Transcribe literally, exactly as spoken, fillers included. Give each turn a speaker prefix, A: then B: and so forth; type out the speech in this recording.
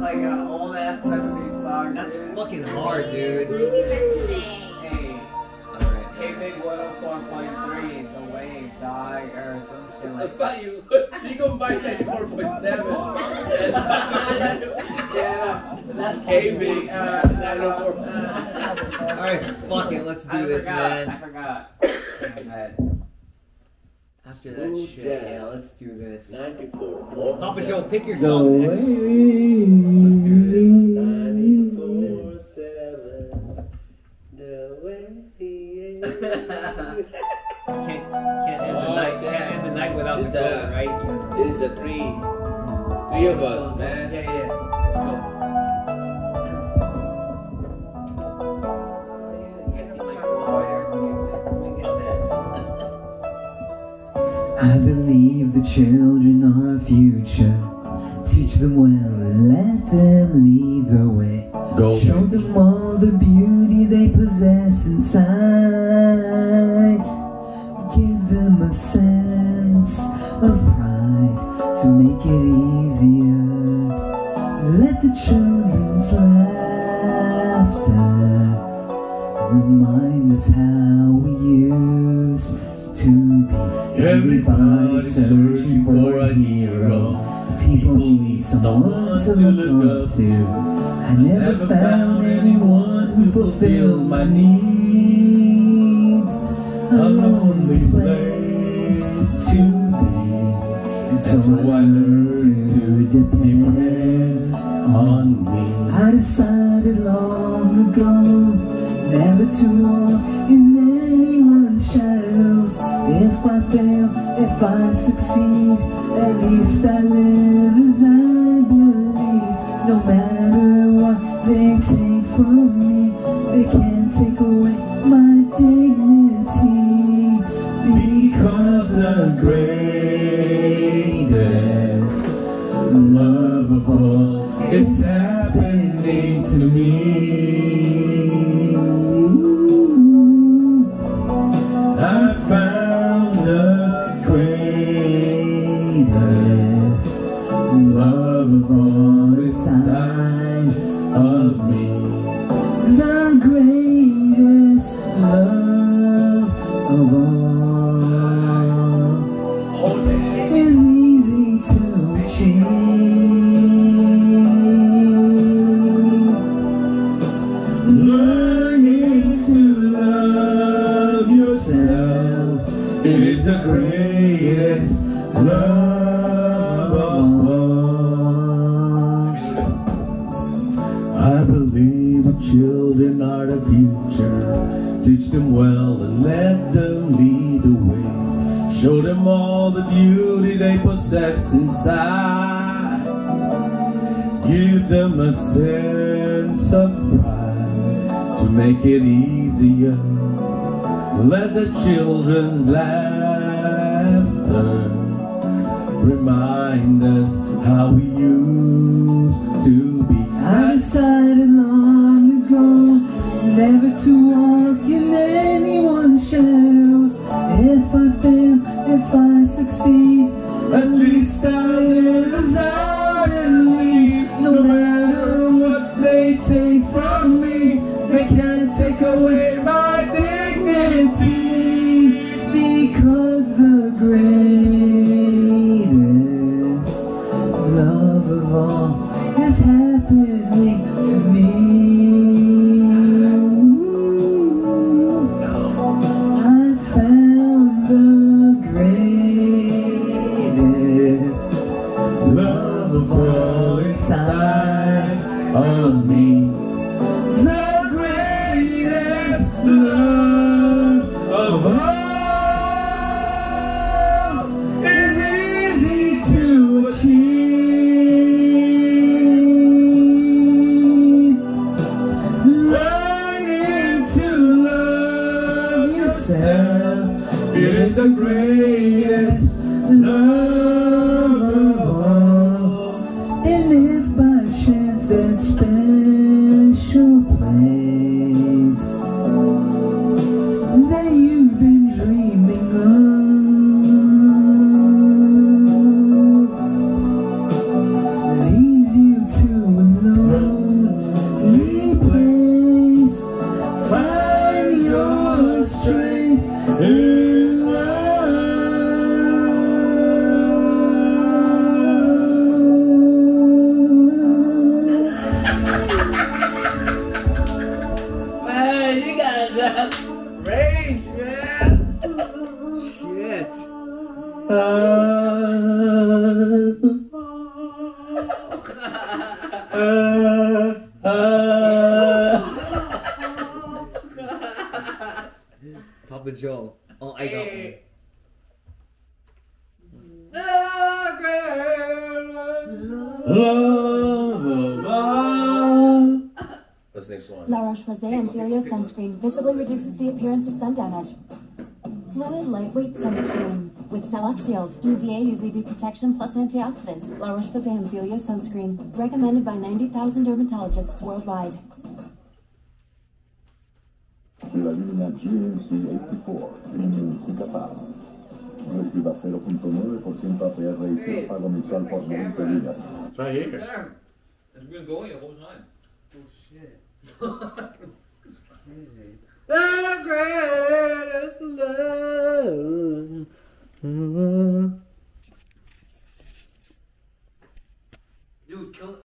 A: like an old ass seventies song.
B: That's fucking hard, dude.
A: Hey,
B: Alright.
A: hey, big one oh four point three, the wave, dog, or some shit
C: I
A: like that.
C: thought you you go buy ninety-four point seven.
A: Yeah, that's
C: Hey, big uh, nine oh four.
B: Alright, fuck it, let's do
A: I
B: this,
A: forgot,
B: man.
A: I forgot. My bad.
B: After that
C: Smooth
B: shit,
C: jazz.
B: yeah, let's do this.
C: ninety-four.
B: Papa Joe, pick your
D: The
B: song next.
D: way
B: Let's do this.
C: ninety-four seven. The way.
B: Can't, can't end the
C: Oh,
B: night,
C: shit.
B: can't end the night without
C: It's,
B: the goat,
C: uh,
B: right?
C: It is the three, three of us, man.
B: Yeah, yeah, yeah. Let's go. You guys see my
D: I believe the children are our future. Teach them well and let them lead the way.
C: Go.
D: Show them all the beauty they possess inside. Give them a sense of pride to make it easier. Let the children's laughter remind us how we used to be. Everybody searching for a hero. People need someone to look up to. I never found anyone who fulfilled my needs. A lonely place to be. And so I learned to depend on me. I decided long ago never to walk in anyone's shadows. If I fail, if I succeed, at least I live as I believe. No matter what they take from me, they can't take away my dignity. Because the greatest love of all is happening to me. I found the greatest love of all inside of me. The greatest love of all is easy to achieve. Learning to love yourself is the greatest love of all. I believe the children are the future. Teach them well and let them lead the way. Show them all the beauty they possess inside. Give them a sense of pride to make it easier. Let the children's laughter remind us how we used to be. I decided long ago never to walk in anyone's shadows. If I fail, if I succeed, at least I live as I believe. No matter what they take from me, they can't take away my dignity. Because the greatest love of all is happening to me. I found the greatest love of all inside of me. The greatest love of all is easy to achieve. Learning to love yourself, it is the greatest love of all. And if by chance that special place that you've been dreaming of leads you to a Uh, uh.
B: Papa Joe. Oh, I got
C: Hey.
D: Love of all.
C: What's the next one?
E: La Roche-Posay Amphilio Sunscreen visibly reduces the appearance of sun damage. Fluid lightweight sunscreen with Cell-Off Shield, U V A, U V B protection plus antioxidants. La Roche-Posay Amphilio Sunscreen, recommended by ninety thousand dermatologists worldwide.
F: La línea G M C ochenta y cuatro, Premium y capaz. Reciba cero punto nueve por ciento A P R y cero pago mensual por noventa días.
C: It's right here.
B: There. It's been going the whole time.
A: Oh shit.